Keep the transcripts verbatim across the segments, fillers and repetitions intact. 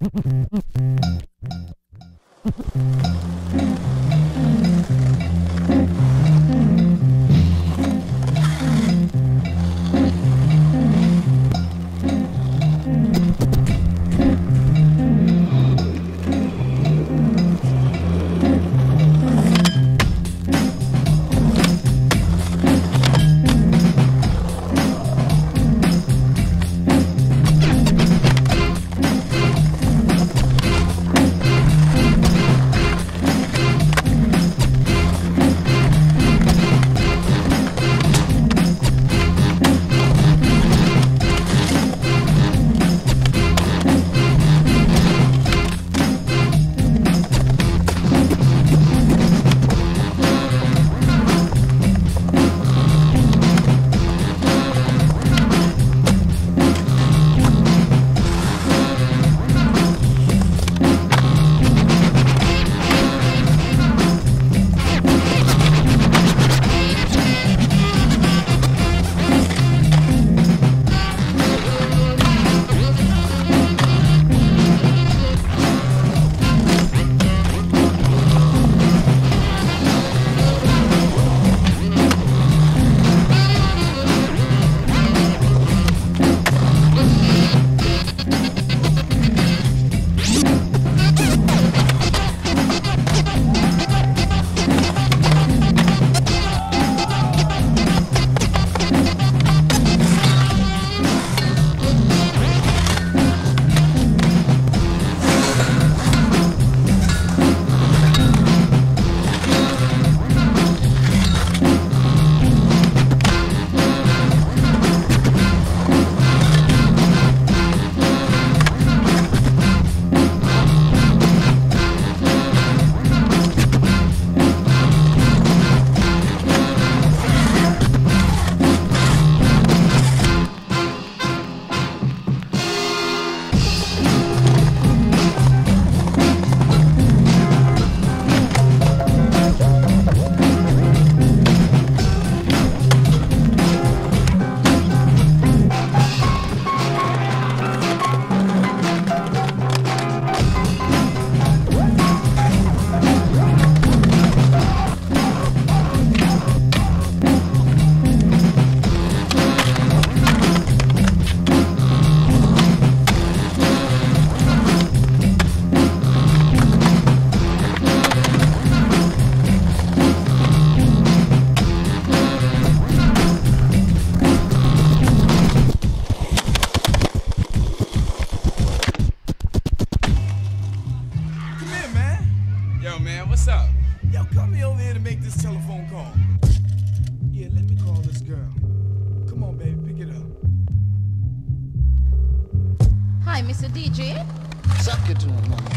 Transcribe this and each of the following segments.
Hi, Mister D J. Suck it to him, mama.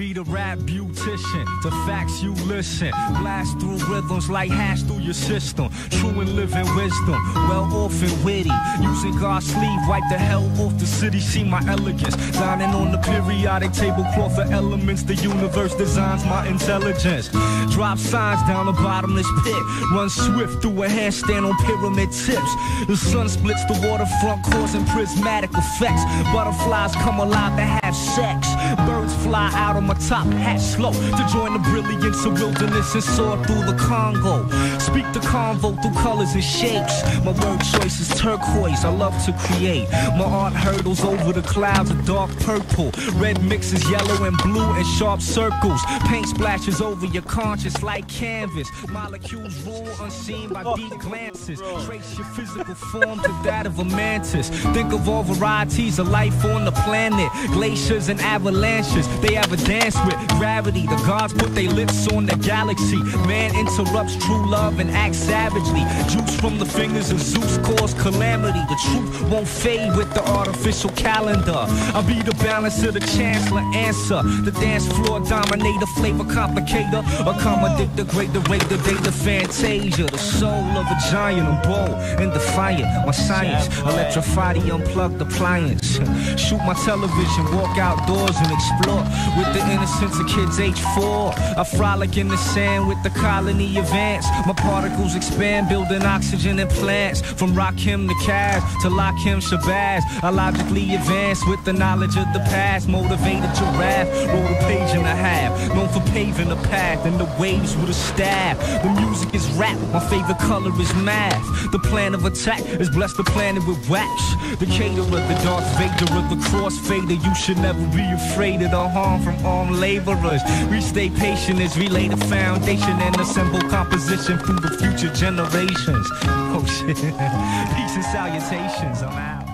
be the rap beautician. To facts you listen. Blast through rhythms like hash through your system. True and living wisdom. Well off and witty. Using God's sleeve, wipe the hell off the city. See my elegance. Dining on the periodic tablecloth of elements. The universe designs my intelligence. Drop signs down the bottomless pit. Run swift through a handstand on pyramid tips. The sun splits the waterfront, causing prismatic effects. Butterflies come alive to have sex. Birds fly out of my top hat slow to join the brilliance of wilderness and soar through the Congo. Speak the convo through colors and shapes. My word choice is turquoise, I love to create. My art hurdles over the clouds of dark purple. Red mixes yellow and blue in sharp circles. Paint splashes over your conscience like canvas. Molecules rule unseen by deep glances. Trace your physical form to that of a mantis. Think of all varieties of life on the planet. Glaciers and avalanches, they have a dance with gravity. The gods put their lips on the galaxy. Man interrupts true love and acts savagely. Juice from the fingers of Zeus cause calamity. The truth won't fade with the artificial calendar. I'll be the balance of the chancellor answer. The dance floor dominator, flavor complicator. Accommodate the great, the rate, the data fantasia. The soul of a giant, I'm bold and defiant. My science, electrify the unplugged appliance. Shoot my television, walk outdoors and explore. With the innocence of kids age four. I frolic in the sand with the colony of ants. My particles expand, building oxygen in plants. From Rakim to Kaz to Lakim Shabazz. I logically advance with the knowledge of the past. Motivated giraffe, wrote a page and a half. Known for paving the path and the waves with a staff. The music is rap, my favorite color is math. The plan of attack is bless the planet with wax. The caterer, the Darth Vader of the crossfader. You should never be afraid of the harm from armed laborers. We stay patient as we lay the foundation and assemble composition through the future generations. Oh shit. Peace and salutations, I'm out.